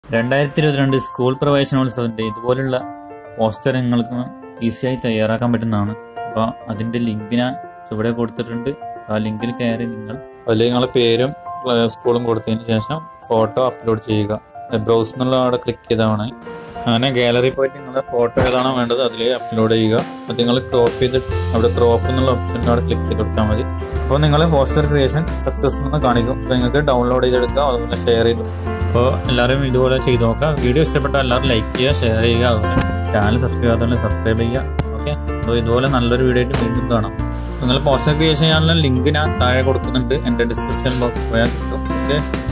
2022 school പ്രവേശനോത്സവത്തിൻ്റെ ഇതുപോലുള്ള poster നിങ്ങൾക്ക് ഈസിയായി തയ്യാറാക്കാൻ പറ്റുന്നതാണ്. അപ്പോൾ അതിൻ്റെ ലിങ്ക് ഞാൻ ചുവടെ കൊടുത്തിട്ടുണ്ട്. ആ ലിങ്കിൽ കയറി അതിൽ നിങ്ങളുടെ പേരും സ്കൂളും കൊടുത്തതിന് ശേഷം ഫോട്ടോ അപ്ലോഡ് ചെയ്യുക. ബ്രൗസ് എന്നുള്ള അവിടെ ക്ലിക്ക് ചെയ്താണ്. അങ്ങനെ ഗാലറി പോയിട്ട് നിങ്ങളുടെ ഫോട്ടോ ഏതാണോ വേണ്ടത് അതിൽ അപ്ലോഡ് ചെയ്യുക. അത് നിങ്ങൾ ക്രോപ്പ് ചെയ്ത് അവിടെ ക്രോപ്പ് എന്നുള്ള ഓപ്ഷൻ്റെ അവിടെ ക്ലിക്ക് ചെയ്ത് കൊടുത്താൽ മതി. അപ്പോൾ നിങ്ങൾ പോസ്റ്റർ ക്രിയേഷൻ സക്സസ് എന്ന് കാണിക്കും. അപ്പോൾ നിങ്ങൾക്ക് ഡൗൺലോഡ് ചെയ്തെടുക്കുക, അതുപോലെ ഷെയർ ചെയ്തു. അപ്പോൾ എല്ലാവരും ഇതുപോലെ ചെയ്ത് നോക്കുക. വീഡിയോ ഇഷ്ടപ്പെട്ടാൽ എല്ലാവരും ലൈക്ക് ചെയ്യുക, ഷെയർ ചെയ്യുക, അതുപോലെ ചാനൽ സബ്സ്ക്രൈബ് ചെയ്യാത്തവരെ സബ്സ്ക്രൈബ് ചെയ്യുക. ഓക്കെ, അപ്പോൾ ഇതുപോലെ നല്ലൊരു വീഡിയോ ആയിട്ട് വീണ്ടും കാണാം. നിങ്ങൾ പോസ്റ്റർ ക്രിയേഷൻ ചെയ്യാനുള്ള ലിങ്ക് ഞാൻ താഴെ കൊടുക്കുന്നുണ്ട്. എൻ്റെ ഡിസ്ക്രിപ്ഷൻ ബോക്സിൽ പോയാൽ കിട്ടും. ഓക്കെ.